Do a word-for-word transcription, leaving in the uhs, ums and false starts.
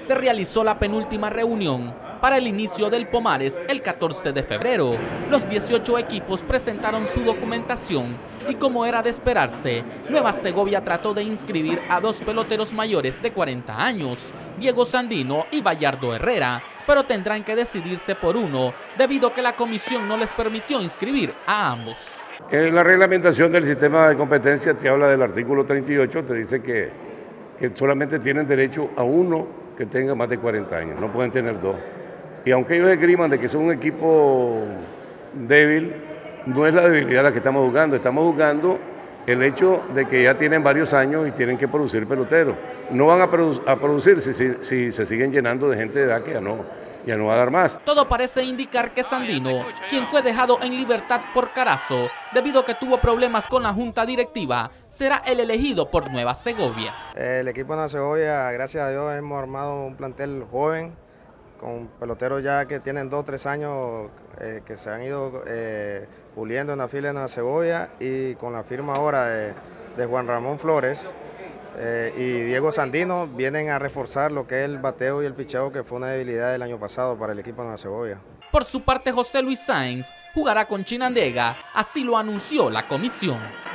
se realizó la penúltima reunión para el inicio del Pomares el catorce de febrero. Los dieciocho equipos presentaron su documentación y, como era de esperarse, Nueva Segovia trató de inscribir a dos peloteros mayores de cuarenta años, Diego Sandino y Bayardo Herrera, pero tendrán que decidirse por uno debido a que la comisión no les permitió inscribir a ambos. En la reglamentación del sistema de competencia te habla del artículo treinta y ocho, te dice que, que solamente tienen derecho a uno que tenga más de cuarenta años, no pueden tener dos. Y aunque ellos esgriman de que son un equipo débil, no es la debilidad la que estamos jugando, estamos jugando el hecho de que ya tienen varios años y tienen que producir peloteros. No van a, produ a producir si, si, si se siguen llenando de gente de edad que ya no, ya no va a dar más. Todo parece indicar que Sandino, quien fue dejado en libertad por Carazo debido a que tuvo problemas con la junta directiva, será el elegido por Nueva Segovia. El equipo de Nueva Segovia, gracias a Dios, hemos armado un plantel joven, con peloteros ya que tienen dos o tres años eh, que se han ido eh, puliendo en la fila de Nueva Segovia, y con la firma ahora de, de Juan Ramón Flores eh, y Diego Sandino vienen a reforzar lo que es el bateo y el picheo, que fue una debilidad del año pasado para el equipo de Nueva Segovia. Por su parte, José Luis Sáenz jugará con Chinandega, así lo anunció la comisión.